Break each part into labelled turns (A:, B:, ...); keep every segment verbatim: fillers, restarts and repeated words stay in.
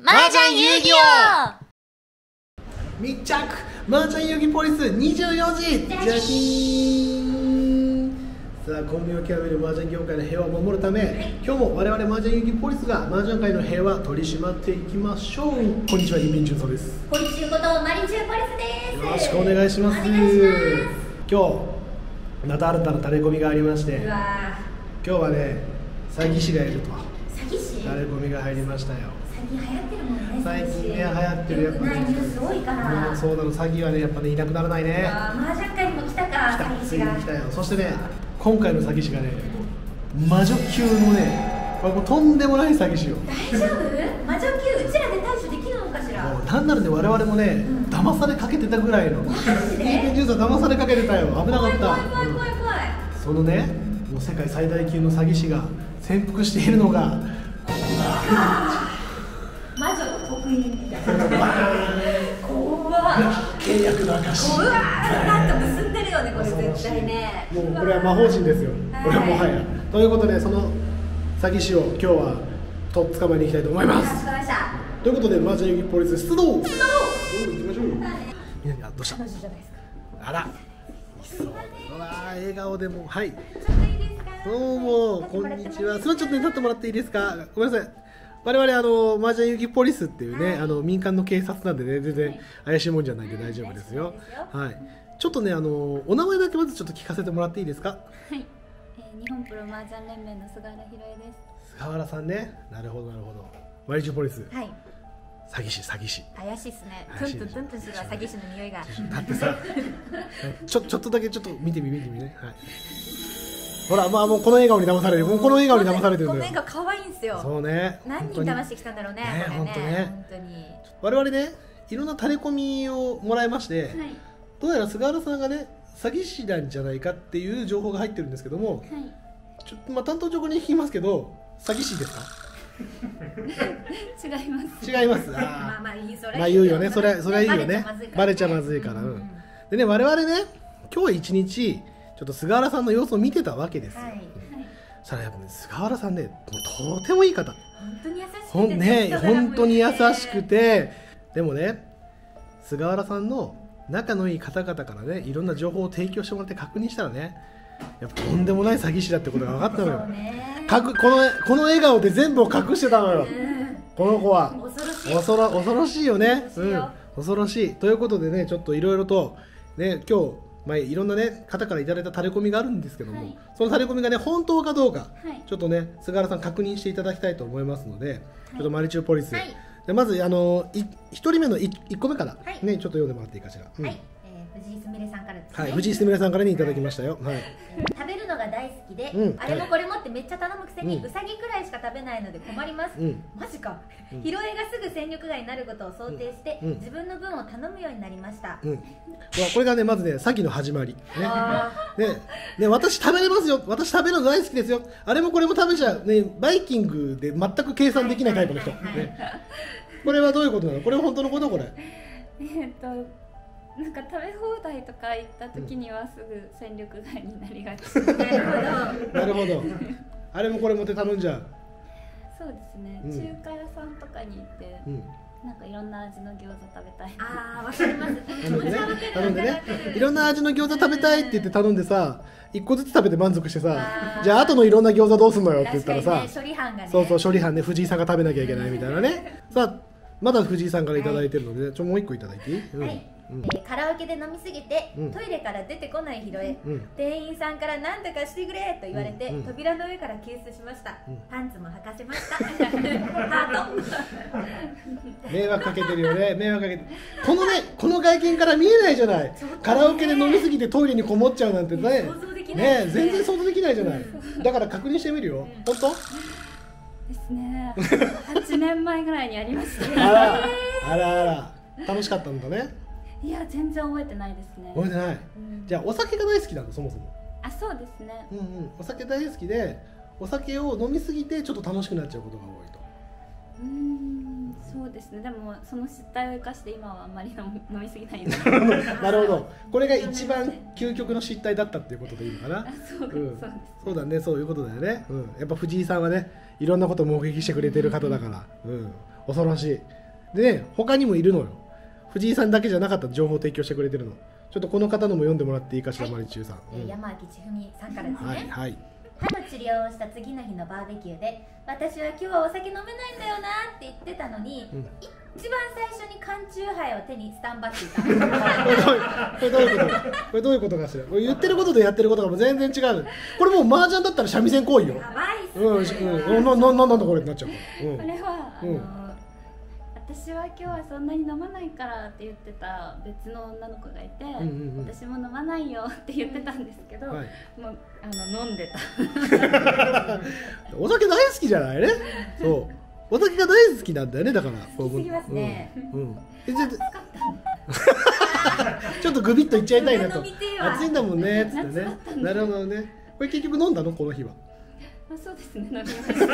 A: 麻雀遊戯王
B: 密着麻雀遊戯ポリスにじゅうよじジャキーン。さあ、混迷を極める麻雀業界の平和を守るため、はい、今日も我々麻雀遊戯ポリスが麻雀界の平和を取り締まっていきましょう。こんにちは、インビンジュンソです。
A: ポリチューことマリチューポリスです。
B: よろしくお願いします。今日また新たなタレコミがありまして、うわ今日はね、詐欺師がいると
A: 詐欺師タ
B: レコミが入りましたよ。
A: 最近流行ってるもんね。
B: 最近ね、流行ってるやっぱね。
A: ニュース多いから。
B: そうなの、詐欺はね、やっぱね、いなくならないね。
A: 麻雀界にも来たか、詐欺師が。
B: 来たよ。そしてね、今回の詐欺師がね、魔女級のね、これもうとんでもない詐欺師よ。
A: 大丈夫？魔女級、うちらで対処できるのかしら。
B: 単なるね、我々もね、うん、騙されかけてたぐらいの。マジで？インビンジュンソ騙されかけてたよ。危なかった。
A: 怖い怖い怖い怖い。
B: そのね、もう世界最大級の詐欺師が潜伏しているのが。
A: 魔女の得意みたいな。怖っ。
B: 契約の証。
A: うわー、なんか結んでるよね、これ絶対ね。
B: もうこれは魔法陣ですよ。これはもはや。ということで、その詐欺師を今日はとっ捕まえに行きたいと思います。ということで、麻雀遊戯ポリス出動。出動。行きましょう。みんな、どうした？あら。うわー、笑顔でも、はい。どうも、こんにちは。すみません、ちょっと立ってもらっていいですか。ごめんなさい。我々あの麻雀遊戯ポリスっていうね、はい、あの民間の警察なんでね、全然怪しいもんじゃないんで大丈夫ですよ。はい。ちょっとね、あのお名前だけまずちょっと聞かせてもらっていいですか。はい。
C: えー、日本プロ麻雀連盟の菅原ひろえです。
B: 菅原さんね。なるほどなるほど。マリチューポリス。
C: はい。
B: 詐欺師詐欺師。
C: 怪しいっすね。トントントントンする詐欺師の匂いが。
B: だってさ、ちょちょっとだけちょっと見てみ見てみね。はい。ほら、まあもうこの笑顔に騙される。もうこの笑顔に騙されてるんだよ。
C: この笑顔可愛いんすよ。
B: そうね。
C: 何人騙してきたんだろうね。
B: ね、本当ね。
C: 本当に。
B: 我々ね、いろんなタレコミをもらいまして、はい、どうやら菅原さんがね、詐欺師なんじゃないかっていう情報が入ってるんですけども、はい、ちょっとまあ担当直に聞きますけど、詐欺師ですか？
C: 違います。
B: 違います。あ
A: まあまあいい、それ。
B: まあ言うよね。それそれはいいよね。バレちゃまずいから。うん。でね、我々ね、今日一日ちょっと菅原さんの様子を見てたわけですよ。はい。そしたらやっぱね、菅原さんね、もうとてもいい方。
A: 本当に優しくて。
B: ほんね、本当に優しくて、でもね、菅原さんの仲のいい方々からね、いろんな情報を提供してもらって確認したらね、やっぱとんでもない詐欺師だってことが分かったのよ。かくこのこの笑顔で全部を隠してたのよ。この子は
A: 恐ろしい。
B: 恐ろ恐ろしいよね。うん、恐ろしい。ということでね、ちょっといろいろとね、今日まあいろんなね方からいただいたタレコミがあるんですけども、はい、そのタレコミがね本当かどうか、はい、ちょっとね菅原さん確認していただきたいと思いますので、はい、ちょっとマリチューポリス、はい、でまずあのい一人目のいいっこめからね、はい、ちょっと読んでもらっていいかしら。うん、はい。
A: 藤井すみれさんからですね。
B: はい、藤井すみれさんからにいただきましたよ。はい。
A: 食べるのが大好きで、うん、あれもこれもってめっちゃ頼むくせに、うん、うさぎくらいしか食べないので困ります。うん、マジか。うん、ヒロエがすぐ戦力外になることを想定して、うん、自分の分を頼むようになりました。うん、
B: これがねまずね詐欺の始まり。ね。ねね私食べれますよ。私食べるの大好きですよ。あれもこれも食べちゃうね。バイキングで全く計算できないタイプの人。ね。これはどういうことなの？これは本当のことこれ？
C: えっと。なんか食べ放題とか行った時にはすぐ戦力外になりがち。なるほ
B: ど。なるほど。あれもこれもって頼んじゃう。
C: そうですね。うん、中華屋さんとかに行って、うん、なんかいろんな味の餃子食べたい。
A: ああ、わかります。
B: 頼んでね。頼んでね。いろんな味の餃子食べたいって言って頼んでさ、一個ずつ食べて満足してさ、じゃあ後のいろんな餃子どうすんのよって言ったらさ、
A: ね、処理班がね。
B: そうそう処理班ね、藤井さんが食べなきゃいけないみたいなね。さあまだ藤井さんからいただいてるので、はい、ちょもう一個いただいていい？うん、はい。
A: うん、えー、カラオケで飲みすぎて、うん、トイレから出てこないヒロエ、うん、店員さんから何とかしてくれと言われて、うん、扉の上から救出しました、うん、パンツも履かせましたハート
B: 迷惑かけてるよね。迷惑かけてこのねこの外見から見えないじゃない。カラオケで飲みすぎてトイレにこもっちゃうなんてね、
A: 想像できない
B: ね、全然想像できないじゃない。だから確認してみるよ。本当
C: ですね。はちねんまえぐらいにありましたね。
B: あらあらあら楽しかったんだね。
C: いや全然覚えてないですね。
B: 覚えてない。うん、じゃあお酒が大好きなんだそもそも。
C: あ、そうですね。
B: うんうん。お酒大好きでお酒を飲みすぎてちょっと楽しくなっちゃうことが多いと。
C: うーん、そうですね。でもその失態を生かして今はあんまり飲み、飲みすぎないよう
B: に。なるほど。これが一番究極の失態だったっていうことでいいのかな。
C: あ、そうです、うん、そうです。
B: そうだね、そういうことだよね。うん。やっぱ藤井さんはね、いろんなことを目撃してくれてる方だから、うん。 恐ろしい。でね、他にもいるのよ。藤井さんだけじゃなかった情報を提供してくれてるの。ちょっとこの方のも読んでもらっていいかしら、
A: はい、
B: マリチューさん、
A: えーうん、山脇千文さんからですね。
B: はいはい。
A: 歯の治療をした次の日のバーベキューで、私は今日はお酒飲めないんだよなって言ってたのに、うん、一番最初に缶チューハイを手にスタンバっていた。
B: これどういうことこれどういうことかしら。これ言ってることとやってることがもう全然違う。これもう麻雀だったら三味線行為よ。
A: やばいっすね。
B: うん、うん、な、な、なんだこれってなっちゃう。
C: うん、これはあの、うん私は今日はそんなに飲まないからって言ってた別の女の子がいて、うんうんうん、私も飲まないよって言ってたんですけど、はい、もうあの飲んでた。
B: お酒大好きじゃないね。そう、お酒が大好きなんだよね。だから
A: 好きすぎますね。
B: うんうん、えちょっとちょっとグビッといっちゃいたいなと。暑いんだもんねっつってね。なるほどね。これ結局飲んだのこの日は。
C: まあ、そうですね、飲みました。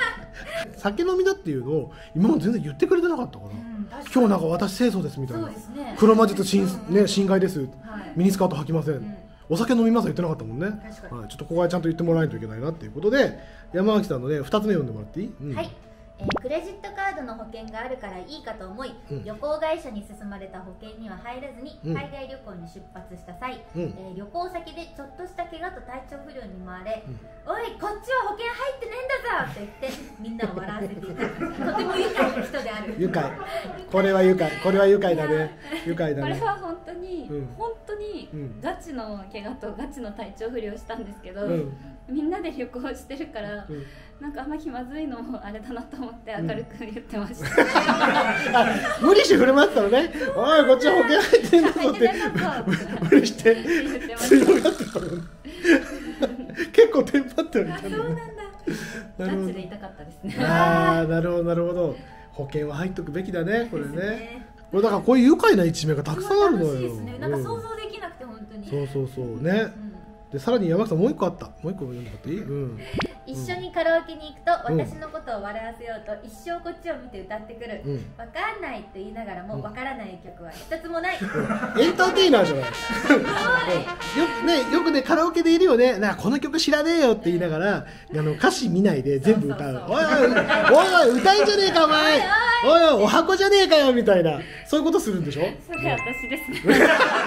B: 酒飲みだっていうのを今まで全然言ってくれてなかったから、うん、今日なんか私清楚ですみたいな、
A: そうですね、
B: 黒魔術侵、ね、侵害です、はい、ミニスカート履きません、うん、お酒飲みますは言ってなかったもんね。はい、ちょっとここはちゃんと言ってもらわないといけないなっていうことで、山脇さんのねふたつめ読んでもらっていい？うん、はい、
A: えー、クレジットカードの保険があるからいいかと思い、うん、旅行会社に勧まれた保険には入らずに、うん、海外旅行に出発した際、うん、えー、旅行先でちょっとした怪我と体調不良に見舞われ、うん、おいこっちは保険入ってねえんだぞって言ってみんなを笑わせていた。とても愉快な人である。愉快、
B: これは愉快、これは愉快だね。愉快だね。
C: これは本当に、うん、本当にガチの怪我とガチの体調不良したんですけど、うん、みんなで旅行してるから、うん、なんかあんま気まずいのもあれだなと思って明るく言ってました。
B: うん、無理して振る舞ってたのね。おいこっちは保険入ってんだぞって無理して強がってたのね。結構テンパってるみたいな。
A: そうなんだ。
C: ガチで痛かったですね。
B: ああ、なるほどなるほど。保険は入っとくべきだね、これね。これだからこういう愉快な一面がたくさんあるのよ。
A: 楽しいですね。なんか想像できなくて本当に。
B: そうそうそうね。でさらに山木さんもう一個あった。もう一個読んでもらっていい？うん、
A: 一緒にカラオケに行くと私のことを笑わせようと一生こっちを見て歌ってくる、うん、わかんないと言いながらもわからない曲は一つもない、
B: うん、エンターテイナーじゃない。よくね、よくねカラオケでいるよね。なんかこの曲知らねえよって言いながらあの歌詞見ないで全部歌う。おいおいおい歌いんじゃねえかお前。おいおいお箱じゃねえかよみたいな、そういうことするんでしょ。
C: それ私ですね。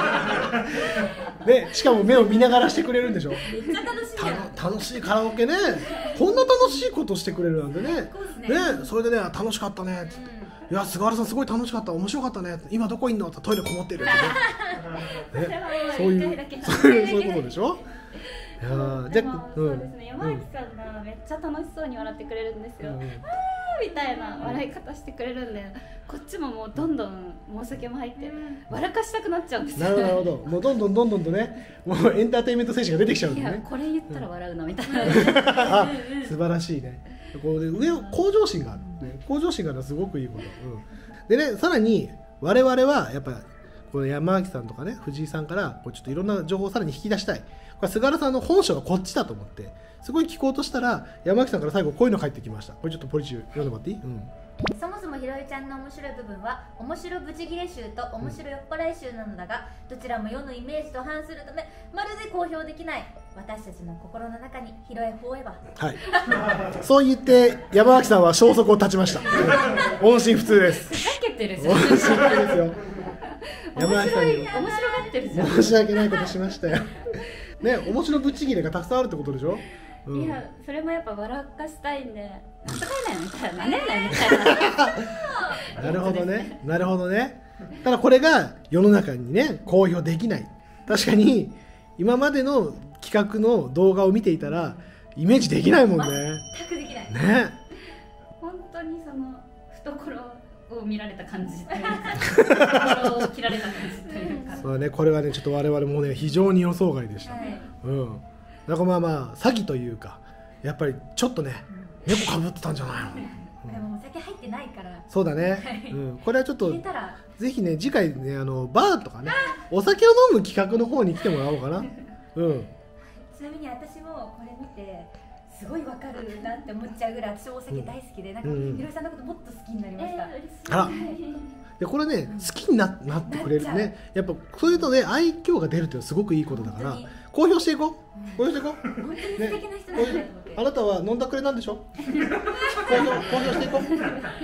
B: ね、しかも目を見ながらしてくれるんでしょ。
A: めっちゃ楽しい。
B: 楽しいカラオケね。こんな楽しいことしてくれるなんてね。ね、それでね楽しかったねって、うん、いや菅原さんすごい楽しかった、面白かったね、今どこいんのってトイレこもってるってね。ね、そういうそういうことでしょ。
C: いやでもそうですね、山脇さんがめっちゃ楽しそうに笑ってくれるんですよ。うん、あーみたいな笑い方してくれるんで、こっちももうどんどんお酒も入って、うん、笑かしたくなっちゃうんですよ。
B: なるほど、もうどんどんどんどんとね、もうエンターテインメント精神が出てきちゃうんでね。いや
C: これ言ったら笑うのみたいな。
B: あ、素晴らしいね。こうで上を向上心がある、ね、向上心があるのはすごくいいこと。うん、でね、さらに我々はやっぱこの山脇さんとかね藤井さんからこうちょっといろんな情報をさらに引き出したい。これ菅原さんの本性がこっちだと思ってすごい聞こうとしたら山脇さんから最後こういうの返ってきました。これちょっとポリチュー読んでもらっていい？うん、
A: そもそもひろえちゃんの面白い部分は面白ブチギレ集と面白酔っ払い集なのだが、どちらも世のイメージと反するためまるで公表できない。私たちの心の中にひろえフォーエバー。
B: はい。そう言って山脇さんは消息を絶ちました。音信不通です。
C: ふざけてるじゃん。
B: 音信不通ですよ。山脇さんに
C: 面白がってるじゃん。
B: 申し訳ないことしましたよ。ね、面白ぶっちぎれがたくさんあるってことでしょ。
C: うん、いや、それもやっぱ笑かしたいんで、なんとかいないみたいな、ねないみたいな。
B: なるほどね、なるほどね。ただこれが世の中にね公表できない。確かに今までの企画の動画を見ていたらイメージできないもんね。
A: 全くできない。
B: ね。
C: 本当にその懐を見られた感じというか、懐を切られた感じというか。
B: そうね、これはねちょっと我々もね非常に予想外でした。はい、うん。だからまあまあ詐欺というかやっぱりちょっとね、うん、猫かぶってたんじゃないの。
A: うん、でもお酒入ってないから。
B: そうだね。うん。これはちょっとぜひね次回ねあのバーとかねお酒を飲む企画の方に来てもらおうかな。うん。
A: ちなみに私もこれ見てすごいわかるなって思っちゃうぐらい私もお酒大好きで、うん、なんかひろえさんのこともっと好きになりました。えー、
B: あら。でこれね、うん、好きに な, なってくれるね。やっぱそういうので愛嬌が出るっていうのはすごくいいことだから公表していこう。公表していこう。
A: 本当に素敵な人なんだと思って。
B: あなたは飲んだくれなんでしょ。公表公表していこう。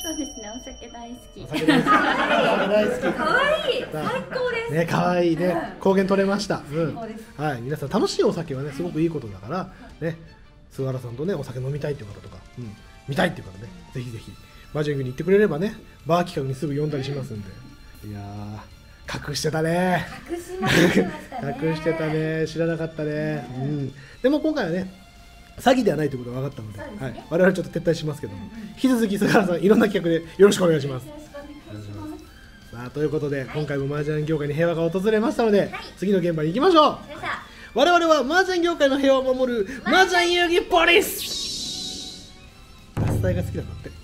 C: そうですね、お酒大好き。
B: お酒大好き。大好き。
A: 可愛い、最高です。
B: ね、可愛いね、公言取れました。うん。
A: そうです。
B: はい、皆さん楽しいお酒はね、すごくいいことだからね。菅原さんとね、お酒飲みたいっていう方とか、うん、見たいっていう方ね、ぜひぜひマージャングに行ってくれればね、バー企画にすぐ呼んだりしますんで。いやー、隠してたね。
A: 隠しましたね。
B: 隠してたね、知らなかったね。うん。でも今回はね、詐欺ではないということが分かったので、
A: そうですね、
B: はい、我々ちょっと撤退しますけども、うんうん、引き続き菅原さんいろんな企画でよろしくお願いします。よろしくお願いします。さあ、ということで、はい、今回もマージャン業界に平和が訪れましたので、はい、次の現場に行きましょう。我々はマージャン業界の平和を守るマージャン遊戯ポリス。獺祭が好きなんだって。